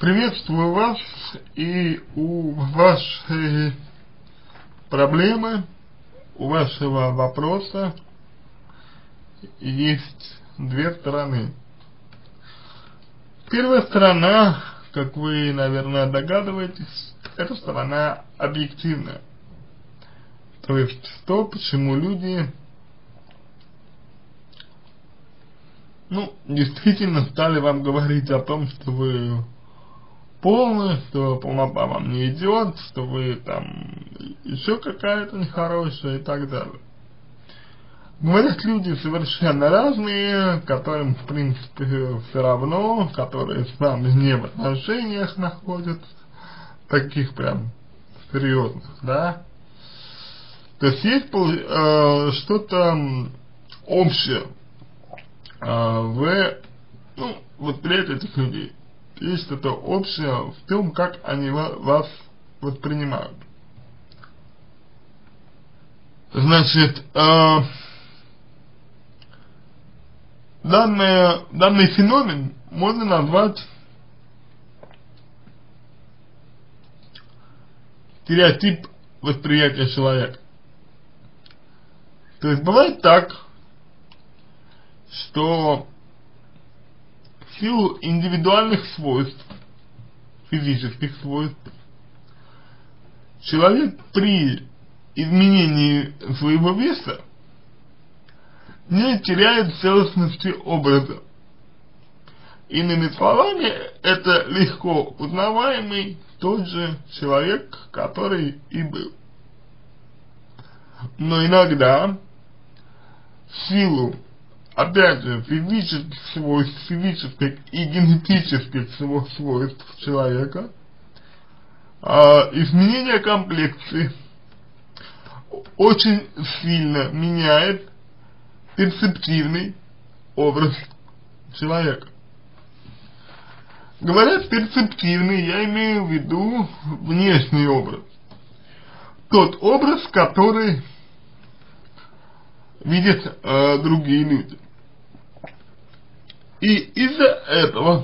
Приветствую вас, и у вашей проблемы, у вашего вопроса есть две стороны. Первая сторона, как вы, наверное, догадываетесь, это сторона объективная. То есть то, почему люди, действительно стали вам говорить о том, что вы полный, что полнота вам не идет, что вы там еще какая-то нехорошая и так далее. Говорят люди совершенно разные, которым в принципе все равно, которые с вами не в отношениях находятся, таких прям серьезных, да. То есть есть что-то общее в восприятии этих людей. Есть что-то общее в том, как они вас воспринимают. Значит, данный феномен можно назвать стереотип восприятия человека. То есть бывает так, что в силу индивидуальных свойств, физических свойств, человек при изменении своего веса не теряет целостности образа. Иными словами, это легко узнаваемый тот же человек, который и был. Но иногда в силу, опять же, физических свойств, физических и генетических свойств человека, изменение комплекции очень сильно меняет перцептивный образ человека. Говоря перцептивный, я имею в виду внешний образ. Тот образ, который видят другие люди. И из-за этого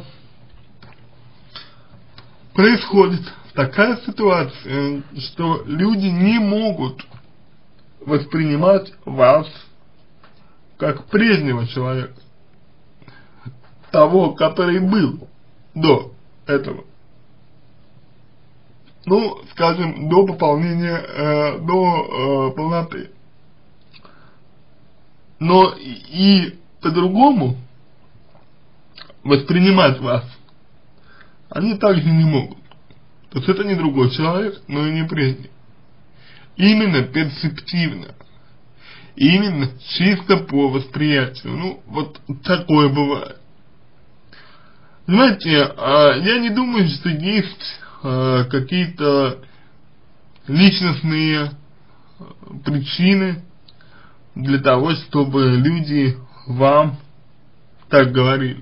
происходит такая ситуация, что люди не могут воспринимать вас как прежнего человека, того, который был до этого. Скажем, до пополнения, до полноты. Но и по-другому воспринимать вас они также не могут. То есть это не другой человек, но и не прежний. Именно перцептивно. Именно чисто по восприятию. Вот такое бывает. Понимаете, я не думаю, что есть какие-то личностные причины для того, чтобы люди вам так говорили.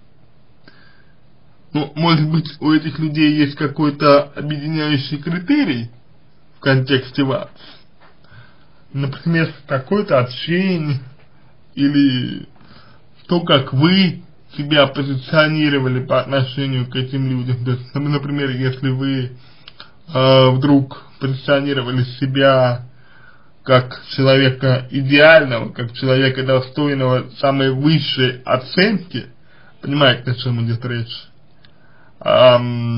Может быть, у этих людей есть какой-то объединяющий критерий в контексте вас. Например, какое-то общение или то, как вы себя позиционировали по отношению к этим людям. То есть, например, если вы вдруг позиционировали себя как человека идеального, как человека достойного самой высшей оценки, понимаете, о чем идет речь, а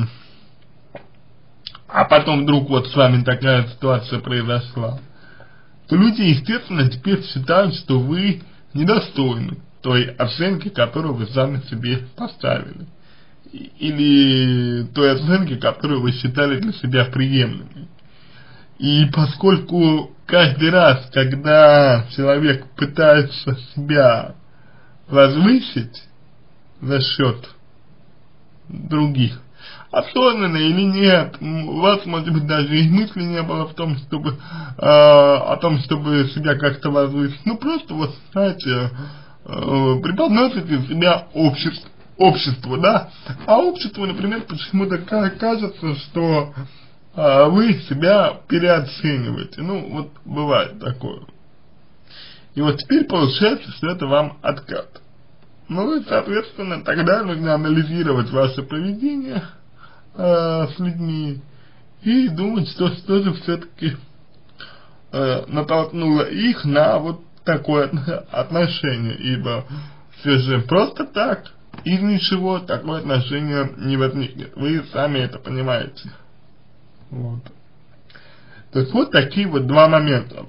потом вдруг вот с вами такая ситуация произошла, то люди, естественно, теперь считают, что вы недостойны той оценки, которую вы сами себе поставили, или той оценки, которую вы считали для себя приемлемой. И поскольку каждый раз, когда человек пытается себя возвысить за счет других, осознанно или нет, у вас, может быть, даже и мысли не было в том, чтобы о том, чтобы себя как-то возвысить. Просто вот, знаете, преподносите себя обществу, да, а обществу, например, почему-то кажется, что вы себя переоцениваете. Вот бывает такое. И вот теперь получается, что это вам откат. И, соответственно, тогда нужно анализировать ваше поведение, с людьми, и думать, что же все-таки натолкнуло их на вот такое отношение, ибо все же просто так, из ничего такое отношение не возникнет, вы сами это понимаете. Вот. То есть вот такие вот два момента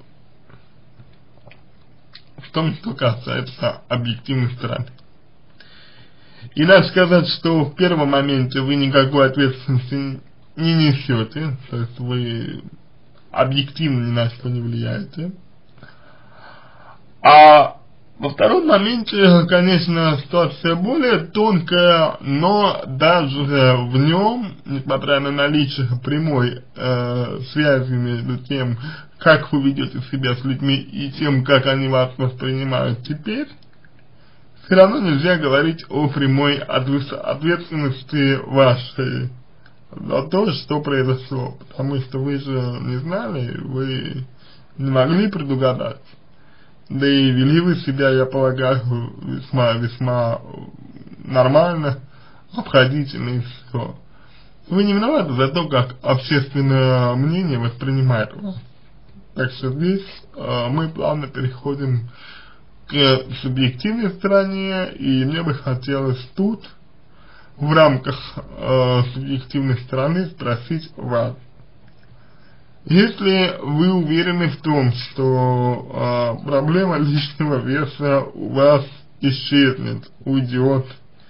в том, что касается объективной стороны. И надо сказать, что в первом моменте вы никакой ответственности не несете, то есть вы объективно ни на что не влияете. А во втором моменте, конечно, ситуация более тонкая, но даже в нем, несмотря на наличие прямой связи между тем, как вы ведете себя с людьми и тем, как они вас воспринимают теперь, все равно нельзя говорить о прямой ответственности вашей за то, что произошло, потому что вы же не знали, вы не могли предугадать. Да и вели вы себя, я полагаю, весьма нормально, обходительно и все. Вы не виноваты за то, как общественное мнение воспринимает вас. Так что здесь мы плавно переходим к субъективной стороне, и мне бы хотелось тут, в рамках субъективной стороны, спросить вас. Если вы уверены в том, что проблема лишнего веса у вас исчезнет, уйдет,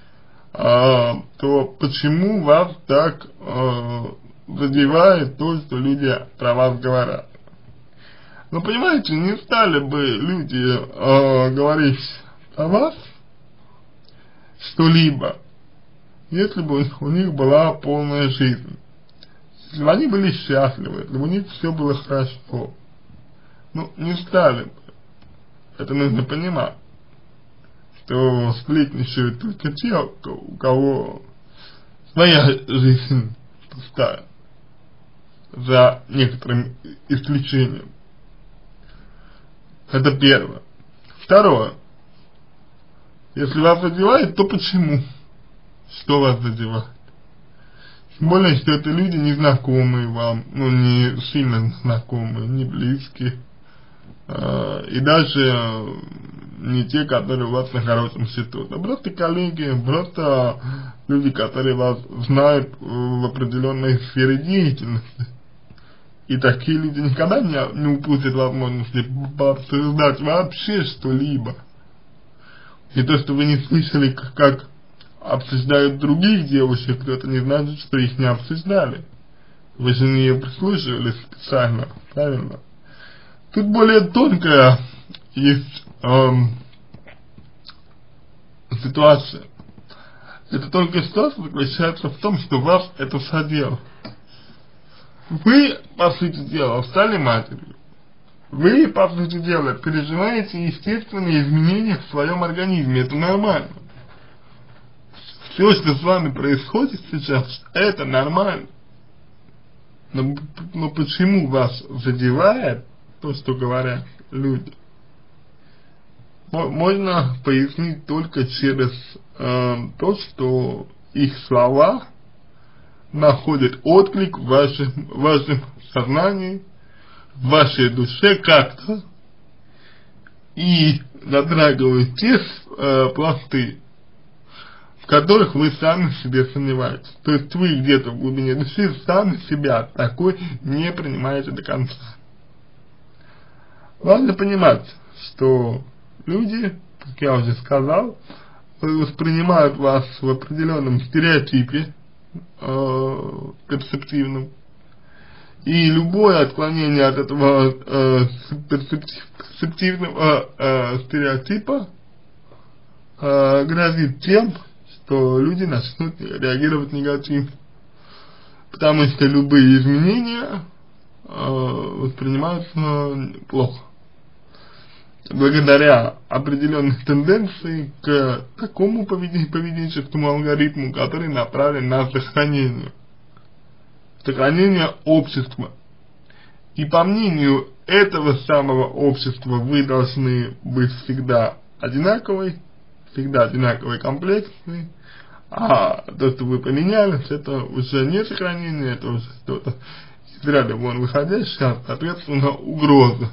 то почему вас так задевает то, что люди про вас говорят? Ну, понимаете, не стали бы люди говорить о вас что-либо, если бы у них была полная жизнь. Если бы они были счастливы, если бы у них все было хорошо, ну, не стали бы. Это нужно понимать, что сплетничают только те, у кого своя жизнь пустая, за некоторым исключением. Это первое. Второе. Если вас задевает, то почему? Что вас задевает? Тем более, что это люди незнакомые вам, ну не сильно знакомые, не близкие, и даже не те, которые у вас на хорошем счету, а просто коллеги, просто люди, которые вас знают в определенной сфере деятельности. И такие люди никогда не упустят возможности пообсуждать вообще что-либо. И то, что вы не слышали, как обсуждают других девушек, то это не значит, что их не обсуждали. Вы же не прислушивались специально, правильно? Тут более тонкая есть ситуация. Эта тонкая ситуация заключается в том, что вас это задело. Вы, по сути дела, стали матерью. Вы, по сути дела, переживаете естественные изменения в своем организме. Это нормально. Все, что с вами происходит сейчас, это нормально. Но почему вас задевает то, что говорят люди? Можно пояснить только через то, что их слова находят отклик в вашем сознании, в вашей душе как-то и затрагивают те пласты, в которых вы сами в себе сомневаетесь. То есть вы где-то в глубине души сами себя такой не принимаете до конца. Важно понимать, что люди, как я уже сказал, воспринимают вас в определенном стереотипе перцептивном, и любое отклонение от этого перцептивного стереотипа грозит тем, что люди начнут реагировать негативно, потому что любые изменения воспринимаются плохо, благодаря определенной тенденции к такому поведенческому алгоритму, который направлен на сохранение общества. И по мнению этого самого общества вы должны быть всегда одинаковой комплексной, А то, что вы поменялись, это уже не сохранение, это уже что-то из ряда вон выходящее, соответственно, угроза.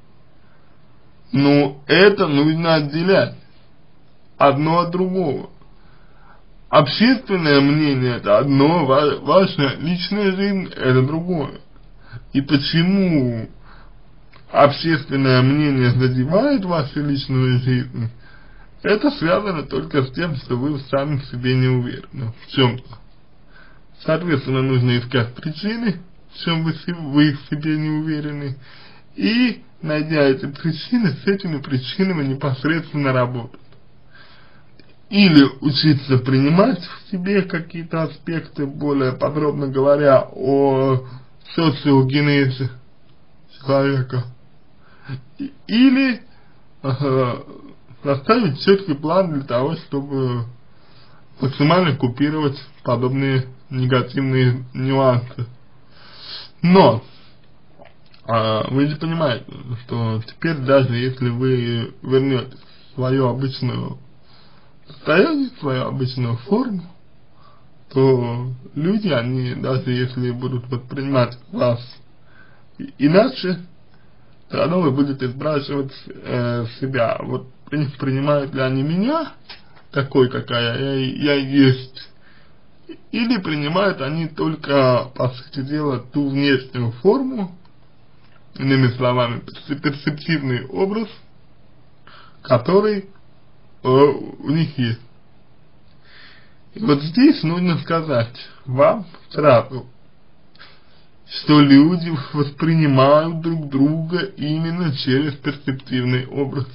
Но это нужно отделять одно от другого. Общественное мнение — это одно, ваша личная жизнь — это другое. И почему общественное мнение задевает вашу личную жизнь, это связано только с тем, что вы сами в себе не уверены в чем-то. Соответственно, нужно искать причины, в чем вы в себе не уверены, и, найдя эти причины, с этими причинами непосредственно работать. Или учиться принимать в себе какие-то аспекты, более подробно говоря о социогенезе человека. Или составить четкий план для того, чтобы максимально купировать подобные негативные нюансы. Но вы же понимаете, что теперь даже если вы вернетесь в свою обычную состояние, в свою обычную форму, то люди, они даже если будут воспринимать вас иначе, все равно вы будете спрашивать себя, вот принимают ли они меня такой, какая я есть, или принимают они только, по сути дела, ту внешнюю форму, иными словами, перцептивный образ, который у них есть. И вот здесь нужно сказать вам сразу, что люди воспринимают друг друга именно через перцептивный образ.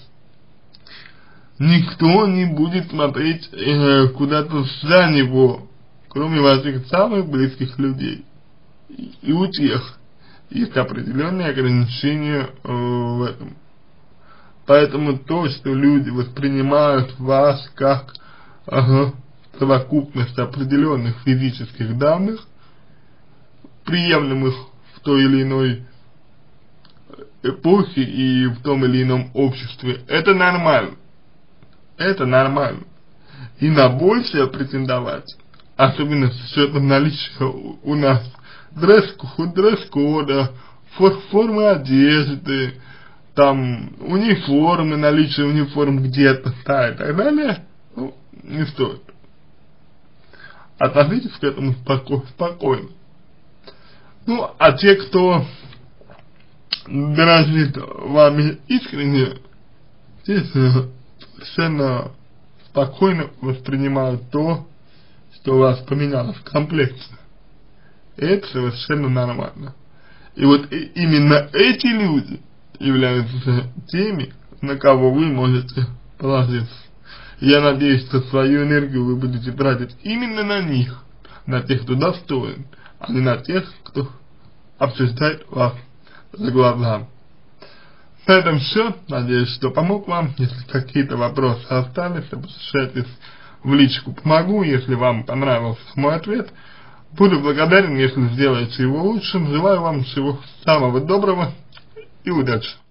Никто не будет смотреть куда-то за него, кроме ваших самых близких людей. И у тех есть определенные ограничения в этом. Поэтому то, что люди воспринимают вас как совокупность определенных физических данных, приемлемых в той или иной эпохе и в том или ином обществе, это нормально. Это нормально. И на большее претендовать, особенно с учетом наличия у нас дресс-кода, формы одежды, там униформы, наличие униформ где-то, да, и так далее, ну, не стоит. Относитесь к этому спокойно. Ну, а те, кто дорожит вами искренне, здесь совершенно спокойно воспринимают то, что у вас поменялось комплекция. И это совершенно нормально. И вот именно эти люди являются теми, на кого вы можете положиться. Я надеюсь, что свою энергию вы будете тратить именно на них, на тех, кто достоин, а не на тех, кто обсуждает вас за глаза. На этом все. Надеюсь, что помог вам. Если какие-то вопросы остались, обращайтесь в личку «Помогу». Если вам понравился мой ответ, буду благодарен, если сделаете его лучшим. Желаю вам всего самого доброго и удачи.